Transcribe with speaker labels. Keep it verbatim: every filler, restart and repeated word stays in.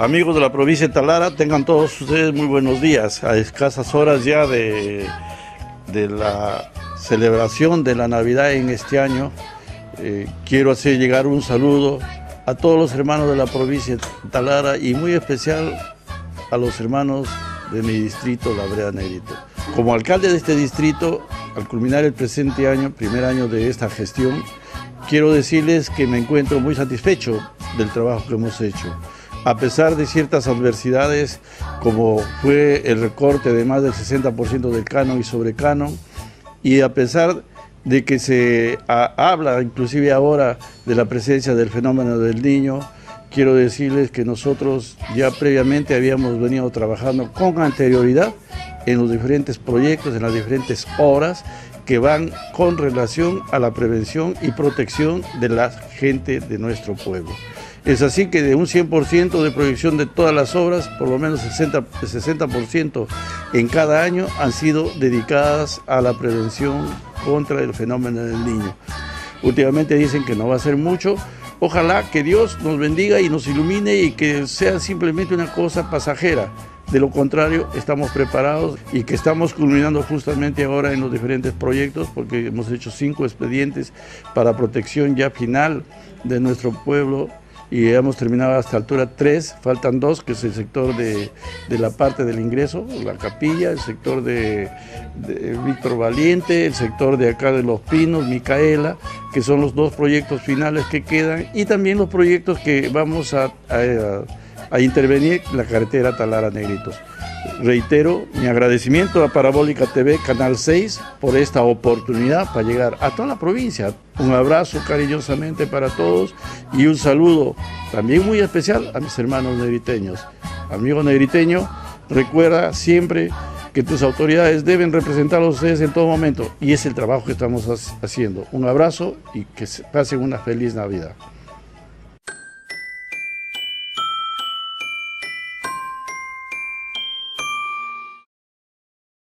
Speaker 1: Amigos de la provincia de Talara, tengan todos ustedes muy buenos días. A escasas horas ya de, de la celebración de la Navidad en este año, eh, quiero hacer llegar un saludo a todos los hermanos de la provincia de Talara y muy especial a los hermanos de mi distrito, La Brea Negrito. Como alcalde de este distrito, al culminar el presente año, primer año de esta gestión, quiero decirles que me encuentro muy satisfecho del trabajo que hemos hecho. A pesar de ciertas adversidades, como fue el recorte de más del sesenta por ciento del canon y sobrecanon, y a pesar de que se a, habla inclusive ahora de la presencia del fenómeno del Niño, quiero decirles que nosotros ya previamente habíamos venido trabajando con anterioridad en los diferentes proyectos, en las diferentes obras que van con relación a la prevención y protección de la gente de nuestro pueblo. Es así que de un cien por ciento de proyección de todas las obras, por lo menos el sesenta por ciento en cada año han sido dedicadas a la prevención contra el fenómeno del Niño. Últimamente dicen que no va a ser mucho. Ojalá que Dios nos bendiga y nos ilumine y que sea simplemente una cosa pasajera. De lo contrario, estamos preparados y que estamos culminando justamente ahora en los diferentes proyectos, porque hemos hecho cinco expedientes para protección ya final de nuestro pueblo y hemos terminado hasta altura tres, faltan dos, que es el sector de, de la parte del ingreso, la capilla, el sector de, de Víctor Valiente, el sector de acá de Los Pinos, Micaela, que son los dos proyectos finales que quedan, y también los proyectos que vamos a, a, a intervenir, la carretera Talara Negritos. Reitero mi agradecimiento a Parabólica T V, Canal seis, por esta oportunidad para llegar a toda la provincia. Un abrazo cariñosamente para todos y un saludo también muy especial a mis hermanos negriteños. Amigo negriteño, recuerda siempre que tus autoridades deben representar a ustedes en todo momento y es el trabajo que estamos haciendo. Un abrazo y que pasen una feliz Navidad.